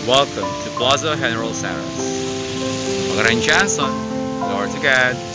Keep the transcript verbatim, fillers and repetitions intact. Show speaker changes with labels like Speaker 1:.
Speaker 1: Welcome to Plaza General Santos. Magaran Johnson, Lord to God.